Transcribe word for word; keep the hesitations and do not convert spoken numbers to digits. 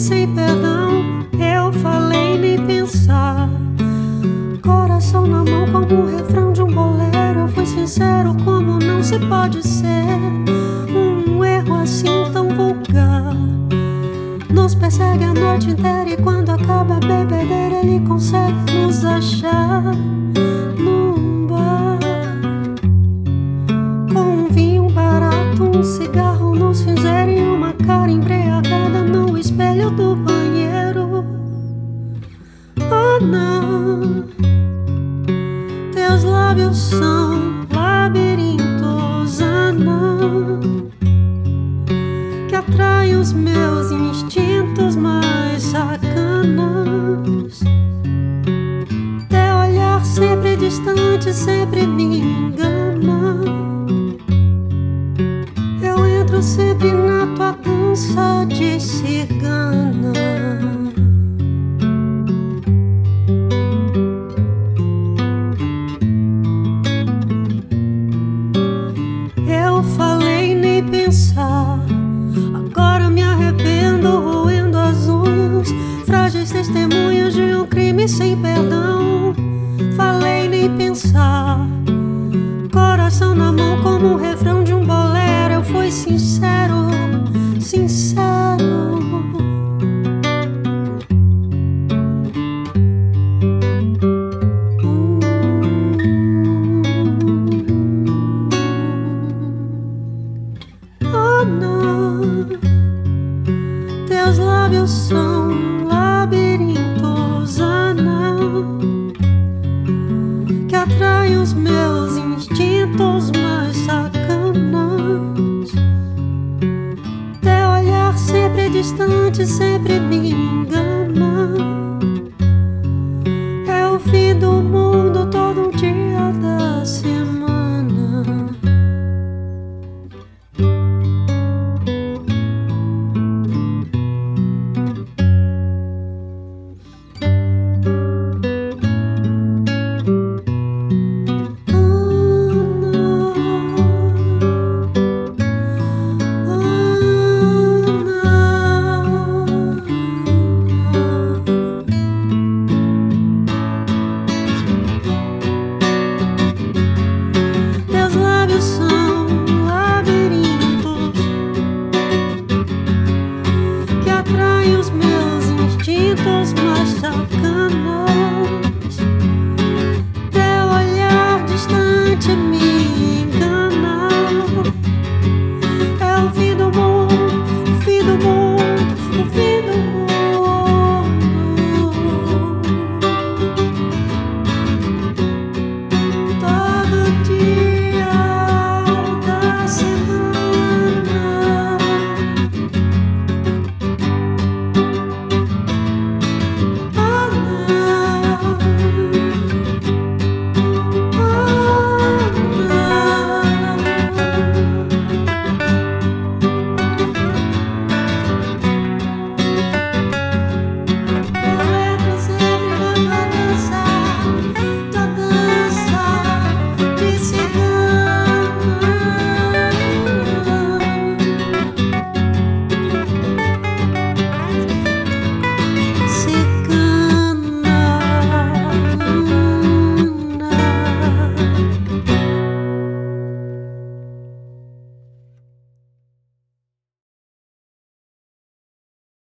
sem perdão. Eu falei nem pensar, coração na mão como o refrão de um bolero. Eu fui sincero como não se pode ser um erro assim tão vulgar. Nos persegue a noite inteira e quando acaba a bebedeira ele consegue nos achar num bar, com um vinho barato, um cigarro no cinzeiro e uma cara embriagada no espelho do banheiro. Oh não, teus lábios são labirintos, ah não, que atraem os meus instintos mais sacanas. Teu olhar sempre distante, sempre me engana. Eu entro sempre na tua dança de cigana. Eu falei nem pensar, agora me arrependo roendo as unhas, frágeis testemunhas de um crime sem perdão. Falei nem pensar, coração na mão como o refrão de um bolero. Eu fui sincero, sincero. Hum. Oh não, teus lábios são labirintos, ah não, que atraem os meus instintos mais sacanas. Teu olhar sempre distante, sempre me engana. É o fim do mundo todo dia da semana. Os meus instintos mais sacanas.